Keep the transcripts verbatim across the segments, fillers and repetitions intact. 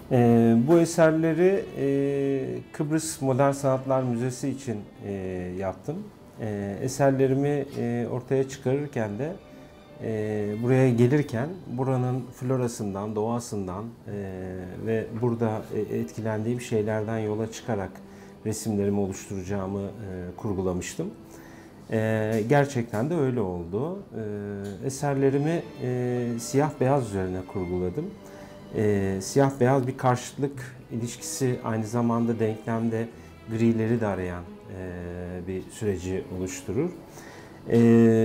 Ee, bu eserleri e, Kıbrıs Modern Sanatlar Müzesi için e, yaptım. E, eserlerimi e, ortaya çıkarırken de e, buraya gelirken buranın florasından, doğasından e, ve burada e, etkilendiğim şeylerden yola çıkarak resimlerimi oluşturacağımı e, kurgulamıştım. E, gerçekten de öyle oldu. E, eserlerimi e, siyah beyaz üzerine kurguladım. E, siyah beyaz bir karşıtlık ilişkisi, aynı zamanda denklemde grileri de arayan e, bir süreci oluşturur. E,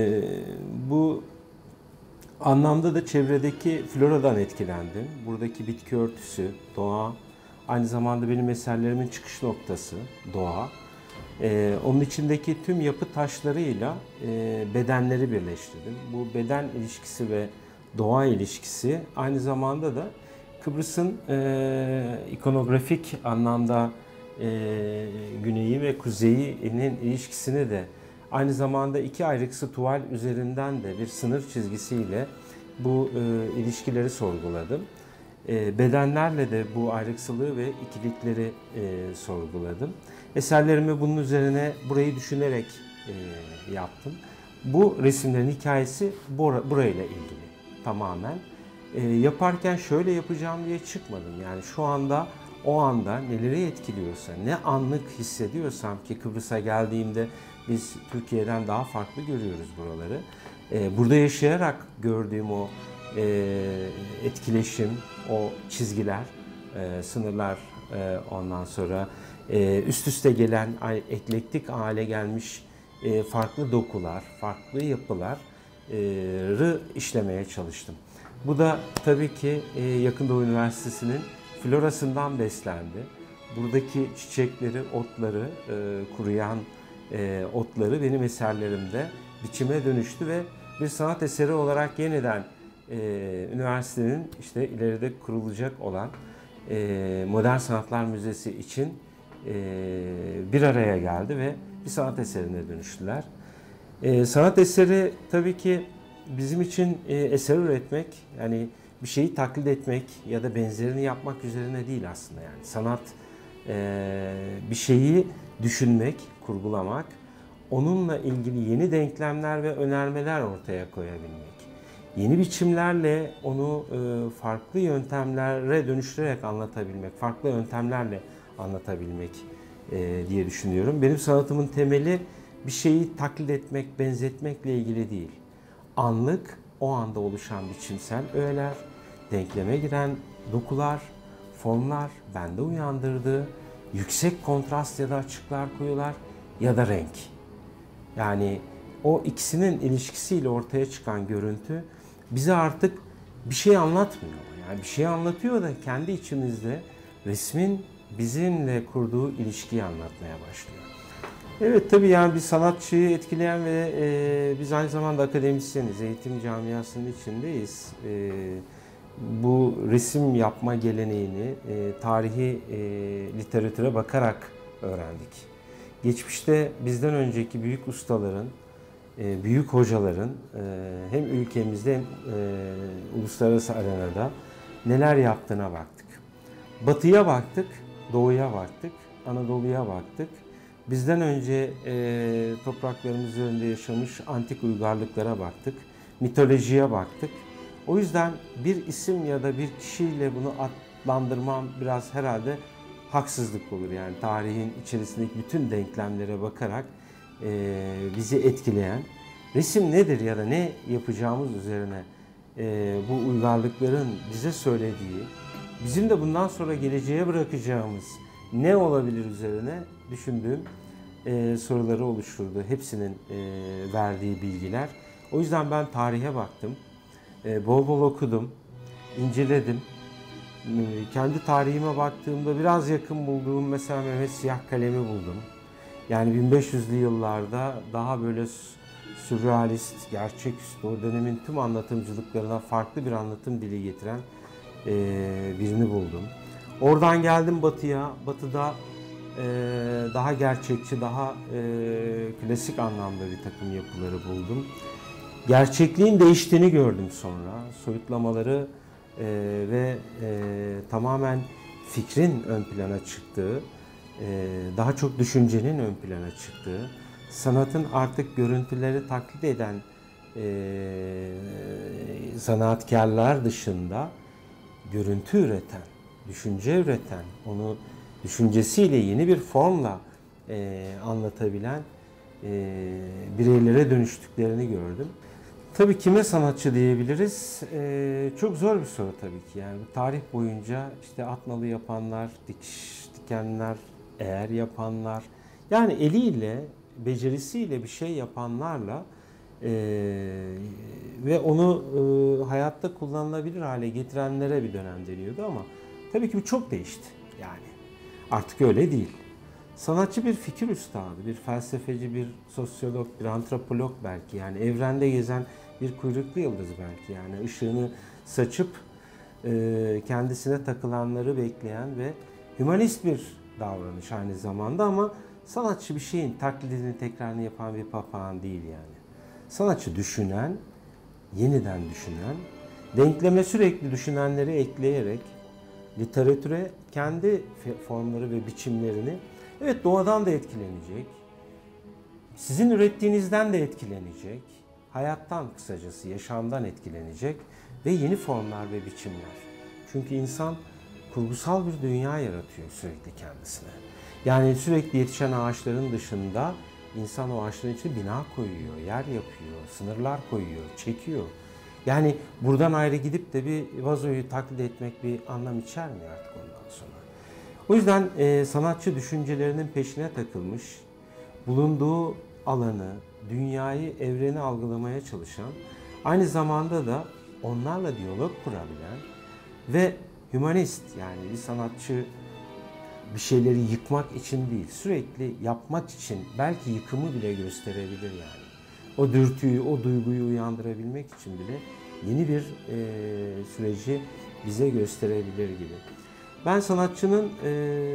bu anlamda da çevredeki floradan etkilendim. Buradaki bitki örtüsü, doğa, aynı zamanda benim eserlerimin çıkış noktası doğa. Ee, onun içindeki tüm yapı taşlarıyla e, bedenleri birleştirdim. Bu beden ilişkisi ve doğa ilişkisi aynı zamanda da Kıbrıs'ın e, ikonografik anlamda e, güneyi ve kuzeyinin ilişkisini de aynı zamanda iki ayrıksı tuval üzerinden de bir sınır çizgisiyle bu e, ilişkileri sorguladım. E, bedenlerle de bu ayrıksılığı ve ikilikleri e, sorguladım. Eserlerimi bunun üzerine burayı düşünerek e, yaptım. Bu resimlerin hikayesi bura, burayla ilgili tamamen. E, yaparken şöyle yapacağım diye çıkmadım. Yani şu anda, o anda neleri etkiliyorsa, ne anlık hissediyorsam ki Kıbrıs'a geldiğimde biz Türkiye'den daha farklı görüyoruz buraları. E, burada yaşayarak gördüğüm o e, etkileşim, o çizgiler, e, sınırlar, e, ondan sonra e, üst üste gelen, eklektik hale gelmiş e, farklı dokular, farklı yapıları işlemeye çalıştım. Bu da tabii ki e, Yakın Doğu Üniversitesi'nin florasından beslendi. Buradaki çiçekleri, otları, e, kuruyan e, otları benim eserlerimde biçime dönüştü ve bir sanat eseri olarak yeniden e, üniversitenin işte ileride kurulacak olan e, Modern Sanatlar Müzesi için e, bir araya geldi ve bir sanat eserine dönüştüler. E, sanat eseri tabii ki bizim için e, eser üretmek, yani bir şeyi taklit etmek ya da benzerini yapmak üzerine değil aslında. Yani sanat e, bir şeyi düşünmek, kurgulamak, onunla ilgili yeni denklemler ve önermeler ortaya koyabilmek. Yeni biçimlerle onu e, farklı yöntemlere dönüştürerek anlatabilmek, farklı yöntemlerle anlatabilmek e, diye düşünüyorum. Benim sanatımın temeli bir şeyi taklit etmek, benzetmekle ilgili değil. Anlık, o anda oluşan biçimsel öğeler, denkleme giren dokular, formlar, bende uyandırdığı yüksek kontrast ya da açıklar, koyular ya da renk. Yani o ikisinin ilişkisiyle ortaya çıkan görüntü bize artık bir şey anlatmıyor. Yani bir şey anlatıyor da kendi içimizde resmin bizimle kurduğu ilişkiyi anlatmaya başlıyor. Evet, tabii yani bir sanatçıyı etkileyen ve e, biz aynı zamanda akademisyeniz, eğitim camiasının içindeyiz. E, bu resim yapma geleneğini e, tarihi e, literatüre bakarak öğrendik. Geçmişte bizden önceki büyük ustaların, e, büyük hocaların e, hem ülkemizde hem e, uluslararası arenada neler yaptığına baktık. Batıya baktık, doğuya baktık, Anadolu'ya baktık. Bizden önce e, topraklarımız üzerinde yaşamış antik uygarlıklara baktık, mitolojiye baktık. O yüzden bir isim ya da bir kişiyle bunu adlandırmam biraz herhalde haksızlık olur. Yani tarihin içerisindeki bütün denklemlere bakarak e, bizi etkileyen resim nedir ya da ne yapacağımız üzerine e, bu uygarlıkların bize söylediği, bizim de bundan sonra geleceğe bırakacağımız ne olabilir üzerine düşündüğüm e, soruları oluşturdu. Hepsinin e, verdiği bilgiler. O yüzden ben tarihe baktım. E, bol bol okudum, inceledim. E, kendi tarihime baktığımda biraz yakın bulduğum mesela Mehmet Siyah Kalem'i buldum. Yani bin beş yüzlü yıllarda daha böyle sürrealist, gerçeküstü, o dönemin tüm anlatımcılıklarına farklı bir anlatım dili getiren e, birini buldum. Oradan geldim Batı'ya. Batı'da e, daha gerçekçi, daha e, klasik anlamda bir takım yapıları buldum. Gerçekliğin değiştiğini gördüm sonra. Soyutlamaları e, ve e, tamamen fikrin ön plana çıktığı, daha çok düşüncenin ön plana çıktığı, sanatın artık görüntüleri taklit eden sanatkarlar dışında görüntü üreten, düşünce üreten, onu düşüncesiyle yeni bir formla anlatabilen bireylere dönüştüklerini gördüm. Tabii kime sanatçı diyebiliriz? Ee, çok zor bir soru tabii ki. Yani tarih boyunca işte atnalı yapanlar, dikiş dikenler, eğer yapanlar, yani eliyle, becerisiyle bir şey yapanlarla e, ve onu e, hayatta kullanılabilir hale getirenlere bir dönem deniyordu ama tabii ki bu çok değişti. Yani artık öyle değil. Sanatçı bir fikir üstadı, bir felsefeci, bir sosyolog, bir antropolog belki, yani evrende gezen bir kuyruklu yıldız belki, yani ışığını saçıp e, kendisine takılanları bekleyen ve hümanist bir davranış aynı zamanda, ama sanatçı bir şeyin taklidini, tekrarını yapan bir papağan değil yani. Sanatçı düşünen, yeniden düşünen, denkleme sürekli düşünenleri ekleyerek literatüre kendi formları ve biçimlerini, evet, doğadan da etkilenecek, sizin ürettiğinizden de etkilenecek, hayattan, kısacası yaşamdan etkilenecek ve yeni formlar ve biçimler. Çünkü insan kurgusal bir dünya yaratıyor sürekli kendisine. Yani sürekli yetişen ağaçların dışında insan o ağaçların içine bina koyuyor, yer yapıyor, sınırlar koyuyor, çekiyor. Yani buradan ayrı gidip de bir vazoyu taklit etmek bir anlam içermiyor artık ondan sonra. O yüzden e, sanatçı düşüncelerinin peşine takılmış, bulunduğu alanı, dünyayı, evreni algılamaya çalışan, aynı zamanda da onlarla diyalog kurabilen ve hümanist, yani bir sanatçı bir şeyleri yıkmak için değil, sürekli yapmak için, belki yıkımı bile gösterebilir yani. O dürtüyü, o duyguyu uyandırabilmek için bile yeni bir e, süreci bize gösterebilir gibi. Ben sanatçının e,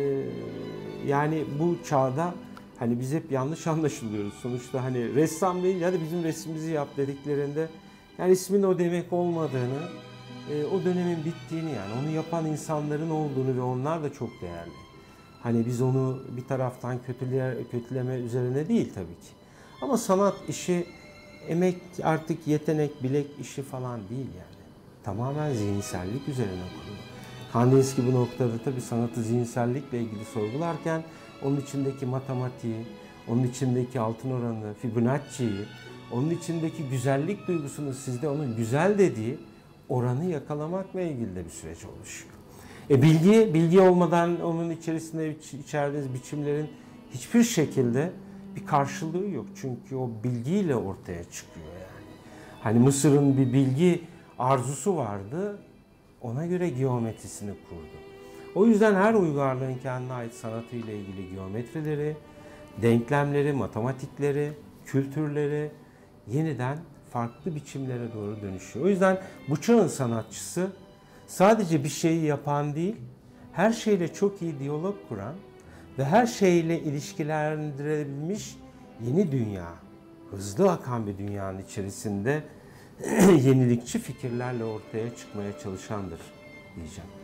yani bu çağda, hani biz hep yanlış anlaşılıyoruz. Sonuçta hani ressam değil, hadi bizim resmimizi yap dediklerinde, yani ismin o demek olmadığını, e, o dönemin bittiğini, yani onu yapan insanların olduğunu ve onlar da çok değerli. Hani biz onu bir taraftan kötüle, kötüleme üzerine değil tabii ki. Ama sanat işi emek, artık yetenek, bilek işi falan değil yani. Tamamen zihinsellik üzerine kurulu. Kandinsky bu noktada tabii sanatı zihinsellikle ilgili sorgularken onun içindeki matematiği, onun içindeki altın oranı, Fibonacci'yi, onun içindeki güzellik duygusunu, sizde onun güzel dediği oranı yakalamakla ilgili de bir süreç oluşuyor. E bilgi, bilgi olmadan onun içerisinde içerdiğiniz biçimlerin hiçbir şekilde bir karşılığı yok. Çünkü o bilgiyle ortaya çıkıyor yani. Hani Mısır'ın bir bilgi arzusu vardı, ona göre geometrisini kurdu. O yüzden her uygarlığın kendine ait sanatıyla ilgili geometrileri, denklemleri, matematikleri, kültürleri yeniden farklı biçimlere doğru dönüşüyor. O yüzden bu çağın sanatçısı sadece bir şeyi yapan değil, her şeyle çok iyi diyalog kuran ve her şeyle ilişkilendirebilmiş yeni dünya, hızlı akan bir dünyanın içerisinde yenilikçi fikirlerle ortaya çıkmaya çalışandır diyeceğim.